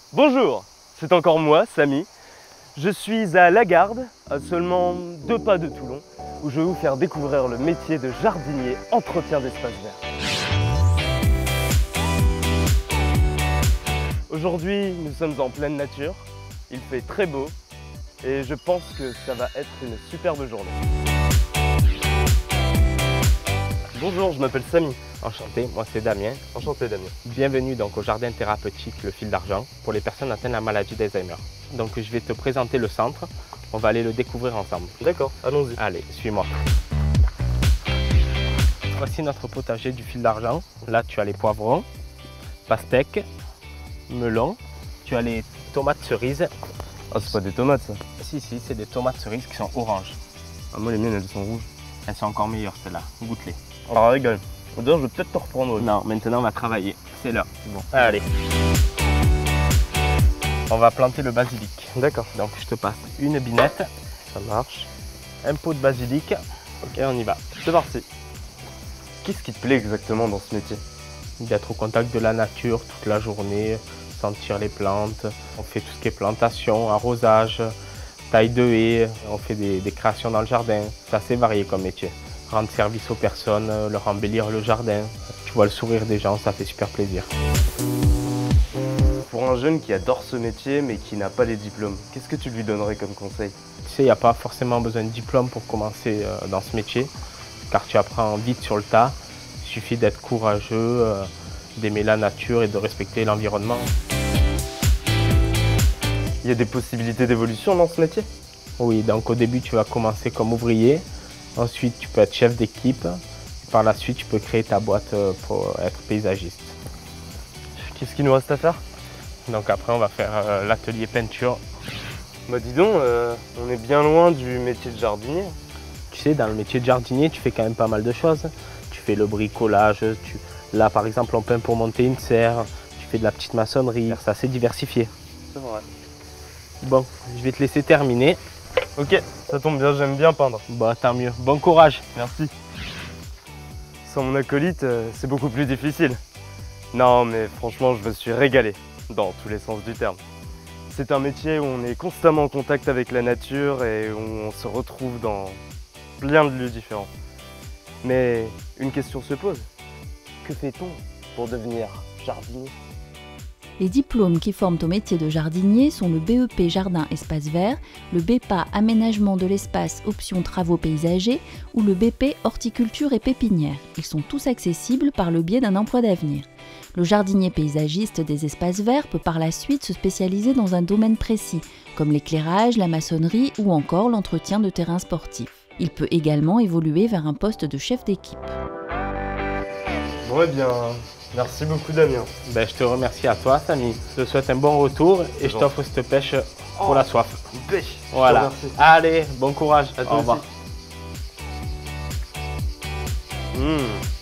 Bonjour, c'est encore moi, Samy. Je suis à Lagarde, à seulement 2 pas de Toulon, où je vais vous faire découvrir le métier de jardinier entretien d'espaces verts. Aujourd'hui, nous sommes en pleine nature, il fait très beau et je pense que ça va être une superbe journée. Bonjour, je m'appelle Samy. Enchanté, moi c'est Damien. Enchanté Damien. Bienvenue donc au jardin thérapeutique Le Fil d'Argent pour les personnes atteintes de la maladie d'Alzheimer. Donc je vais te présenter le centre, on va aller le découvrir ensemble. D'accord, allons-y. Allez, suis-moi. Voici notre potager du Fil d'Argent. Là tu as les poivrons, pastèques, melons, tu as les tomates cerises. Ah, c'est pas des tomates ça? Si, c'est des tomates cerises qui sont oranges. Ah, moi les miennes elles sont rouges. Elles sont encore meilleures celles-là, goûte-les. Alors régale. D'ailleurs, je vais peut-être te reprendre. Non, maintenant on va travailler, c'est l'heure. Bon. Allez. On va planter le basilic. D'accord. Donc je te passe une binette, Ça marche. un pot de basilic, et on y va. C'est parti. Qu'est-ce qui te plaît exactement dans ce métier? D'être au contact de la nature toute la journée, sentir les plantes. On fait tout ce qui est plantation, arrosage, taille de haies, on fait des créations dans le jardin. C'est assez varié comme métier. Rendre service aux personnes, leur embellir le jardin. Tu vois le sourire des gens, ça fait super plaisir. Pour un jeune qui adore ce métier mais qui n'a pas les diplômes, qu'est-ce que tu lui donnerais comme conseil? Tu sais, il n'y a pas forcément besoin de diplôme pour commencer dans ce métier, car tu apprends vite sur le tas. Il suffit d'être courageux, d'aimer la nature et de respecter l'environnement. Il y a des possibilités d'évolution dans ce métier? Oui, donc au début tu vas commencer comme ouvrier, ensuite tu peux être chef d'équipe, par la suite tu peux créer ta boîte pour être paysagiste. Qu'est-ce qu'il nous reste à faire? Donc après on va faire l'atelier peinture. Bah dis donc, on est bien loin du métier de jardinier. Tu sais, dans le métier de jardinier tu fais quand même pas mal de choses. Tu fais le bricolage, là par exemple on peint pour monter une serre, tu fais de la petite maçonnerie, c'est assez diversifié. C'est vrai. Bon, je vais te laisser terminer. Ok, ça tombe bien, j'aime bien peindre. Bah tant mieux, bon courage. Merci. Sans mon acolyte, c'est beaucoup plus difficile. Non, mais franchement, je me suis régalé, dans tous les sens du terme. C'est un métier où on est constamment en contact avec la nature et où on se retrouve dans plein de lieux différents. Mais une question se pose. Que fait-on pour devenir jardinier? Les diplômes qui forment au métier de jardinier sont le BEP Jardin Espace Vert, le BEPA Aménagement de l'espace option travaux paysagers ou le BP Horticulture et pépinière. Ils sont tous accessibles par le biais d'un emploi d'avenir. Le jardinier paysagiste des espaces verts peut par la suite se spécialiser dans un domaine précis, comme l'éclairage, la maçonnerie ou encore l'entretien de terrains sportifs. Il peut également évoluer vers un poste de chef d'équipe. Bon, eh bien, merci beaucoup Damien. Ben, je te remercie à toi Samy. Je te souhaite un bon retour et je t'offre cette pêche pour la soif. Une pêche. Voilà. Allez, bon courage. À toi Au revoir. aussi.